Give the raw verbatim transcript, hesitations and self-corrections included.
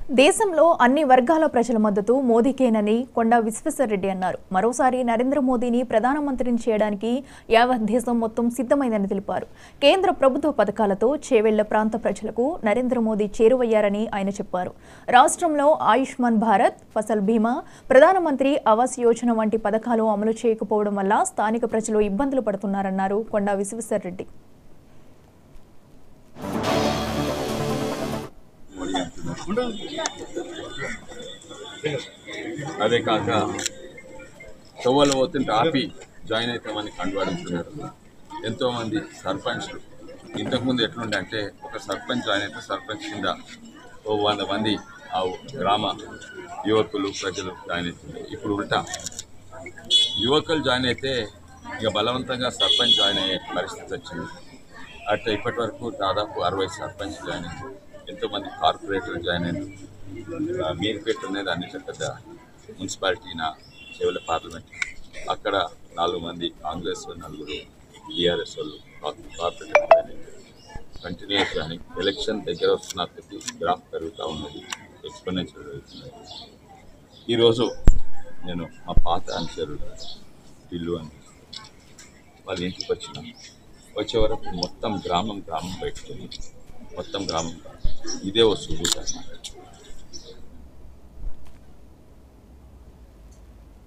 దేశంలో అన్ని వర్గాల ప్రజల మద్దతు మోదీకేనని కొండా విశ్వేశ్వరరెడ్డి అన్నారు. మరోసారి నరేంద్ర మోదీని ప్రధానమంత్రిని చేయడానికి యావత్ దేశం మొత్తం సిద్ధమైందని తెలిపారు. కేంద్ర ప్రభుత్వ పథకాలతో చేవెళ్ల ప్రాంత ప్రజలకు నరేంద్ర మోదీ చేరువయ్యారని ఆయన చెప్పారు. రాష్ట్రంలో ఆయుష్మాన్ భారత్, ఫసల్ బీమా, ప్రధానమంత్రి ఆవాస్ యోజన వంటి పథకాలు అమలు చేయకపోవడం వల్ల స్థానిక ప్రజలు ఇబ్బందులు పడుతున్నారన్నారు కొండా విశ్వేశ్వరరెడ్డి. అదే కాక తవ్వలు పోతుంటే ఆపి జాయిన్ అవుతామని కండువాడుతున్నారు. ఎంతోమంది సర్పంచ్లు ఇంతకుముందు ఎట్లుండే అంటే ఒక సర్పంచ్ జాయిన్ అయితే సర్పంచ్ కింద ఓ వంద మంది ఆ గ్రామ యువకులు ప్రజలు జాయిన్ అవుతున్నారు. ఇప్పుడు ఉల్టా యువకులు జాయిన్ అయితే ఇక బలవంతంగా సర్పంచ్ జాయిన్ అయ్యే పరిస్థితి వచ్చింది. అట్లా ఇప్పటి వరకు దాదాపు అరవై సర్పంచ్ జాయిన్ అయ్యారు. ఎంతోమంది కార్పొరేటర్లు జాయిన్ అయ్యారు. మీర్పేట అనేది అన్నింటి పెద్ద మున్సిపాలిటీ నా చెవుల పార్లమెంట్. అక్కడ నాలుగు మంది కాంగ్రెస్, నలుగురు టీఆర్ఎస్ వాళ్ళు కార్పొరేటర్ జాయిన్ అయ్యారు. కంటిన్యూస్ కానీ ఎలక్షన్ దగ్గర వస్తున్న ప్రతి గ్రాఫ్ పెరుగుతూ ఉన్నది, ఎక్స్పోనెన్షియల్ పెరుగుతున్నది. ఈరోజు నేను మా పాత అనుచరులు ఇల్లు అని వాళ్ళ ఇంటికి వచ్చిన వచ్చే వరకు మొత్తం గ్రామం గ్రామం పెట్టుకొని మొత్తం గ్రామం ఇదే వస్తుంది.